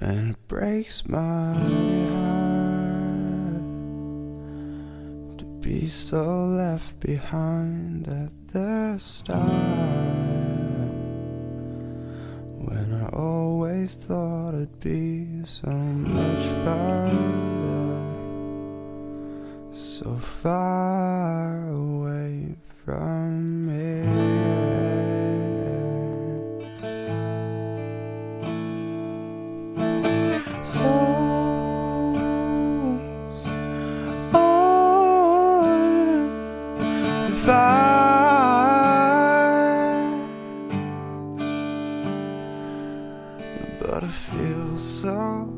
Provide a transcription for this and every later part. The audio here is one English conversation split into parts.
And it breaks my heart to be so left behind at the start, when I always thought I'd be so much farther, so far away from here. Souls on fire, but I feel so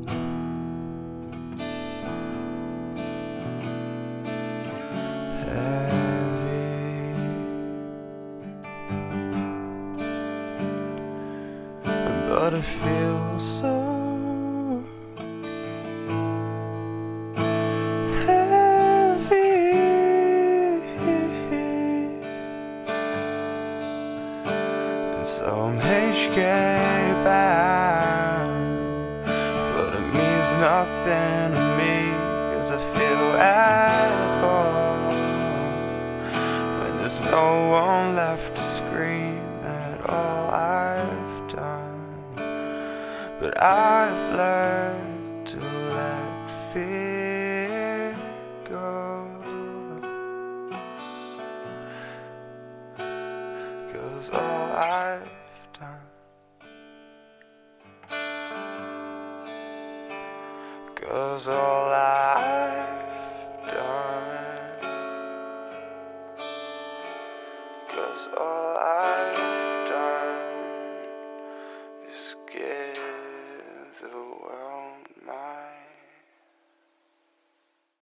heavy, but I feel so so I'm HK bound, but it means nothing to me, 'cause I feel at home when there's no one left to scream at all I've done. But I've learned to let fear go, 'cause all I've done, 'cause all I've